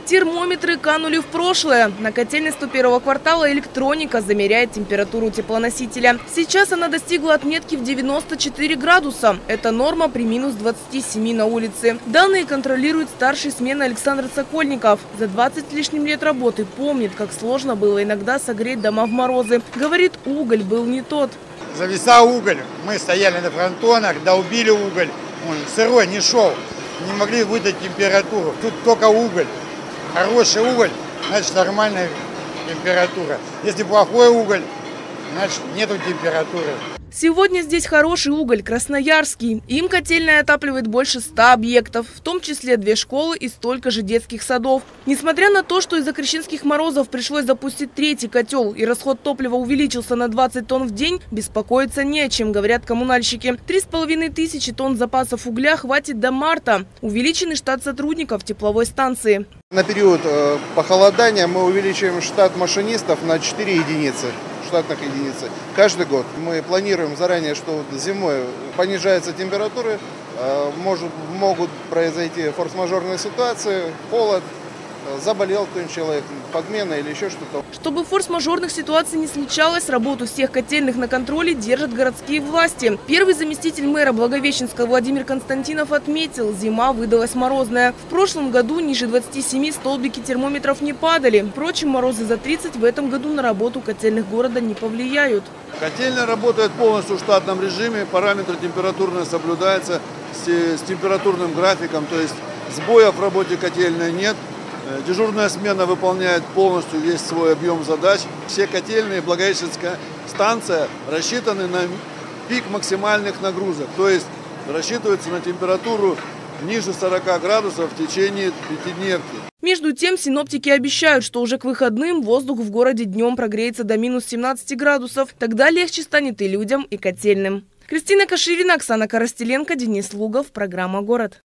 Термометры канули в прошлое. На котельной 101-го квартала электроника замеряет температуру теплоносителя. Сейчас она достигла отметки в 94 градуса. Это норма при минус 27 на улице. Данные контролирует старший смены Александр Сокольников. За 20 с лишним лет работы помнит, как сложно было иногда согреть дома в морозы. Говорит, уголь был не тот. Зависал уголь. Мы стояли на фронтонах, долбили уголь. Он сырой не шел. Не могли выдать температуру. Тут только уголь. Хороший уголь, значит нормальная температура. Если плохой уголь, значит нету температуры. Сегодня здесь хороший уголь, красноярский. Им котельная отапливает больше 100 объектов, в том числе 2 школы и столько же детских садов. Несмотря на то, что из-за крещенских морозов пришлось запустить 3-й котел и расход топлива увеличился на 20 тонн в день, беспокоиться не о чем, говорят коммунальщики. 3500 тонн запасов угля хватит до марта. Увеличенный штат сотрудников тепловой станции. На период похолодания мы увеличиваем штат машинистов на 4 единицы. Штатных единиц каждый год. Мы планируем заранее, что зимой понижается температура, могут произойти форс-мажорные ситуации, холод, заболел кто-нибудь человек, подмена или еще что-то. Чтобы форс-мажорных ситуаций не случалось, работу всех котельных на контроле держат городские власти. Первый заместитель мэра Благовещенска Владимир Константинов отметил, зима выдалась морозная. В прошлом году ниже 27 столбики термометров не падали. Впрочем, морозы за 30 в этом году на работу котельных города не повлияют. Котельная работает полностью в штатном режиме, параметры температурные соблюдаются с температурным графиком, то есть сбоев в работе котельной нет. Дежурная смена выполняет полностью весь свой объем задач. Все котельные, Благовещенская станция рассчитаны на пик максимальных нагрузок. То есть рассчитывается на температуру ниже 40 градусов в течение пятидневки. Между тем, синоптики обещают, что уже к выходным воздух в городе днем прогреется до минус 17 градусов. Тогда легче станет и людям, и котельным. Кристина Каширина, Оксана Коростеленко, Денис Лугов. Программа «Город».